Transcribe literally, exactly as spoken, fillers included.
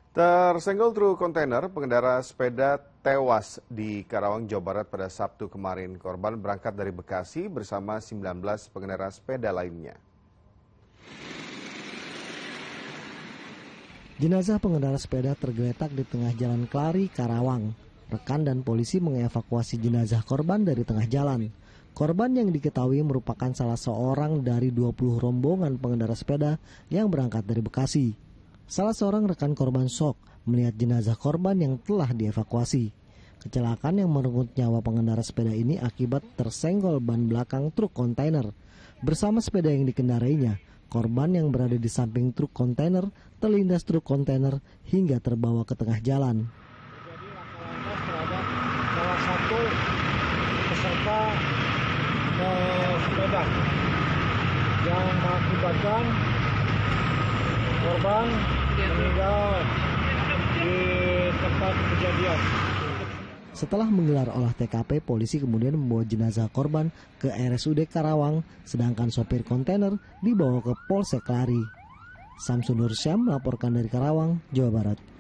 Tersenggol truk kontainer, pengendara sepeda tewas di Karawang, Jawa Barat pada Sabtu kemarin. Korban berangkat dari Bekasi bersama sembilan belas pengendara sepeda lainnya. Jenazah pengendara sepeda tergeletak di tengah jalan Klari, Karawang. Rekan dan polisi mengevakuasi jenazah korban dari tengah jalan. Korban yang diketahui merupakan salah seorang dari dua puluh rombongan pengendara sepeda yang berangkat dari Bekasi. Salah seorang rekan korban shock melihat jenazah korban yang telah dievakuasi. Kecelakaan yang merenggut nyawa pengendara sepeda ini akibat tersenggol ban belakang truk kontainer. Bersama sepeda yang dikendarainya, korban yang berada di samping truk kontainer terlindas truk kontainer hingga terbawa ke tengah jalan. Jadi laka-lantas terhadap salah satu peserta eh, sepeda yang mengakibatkan korban meninggal di tempat kejadian. Setelah menggelar olah T K P, polisi kemudian membawa jenazah korban ke R S U D Karawang, sedangkan sopir kontainer dibawa ke Polsek Klari. Samsun Nur Syam melaporkan dari Karawang, Jawa Barat.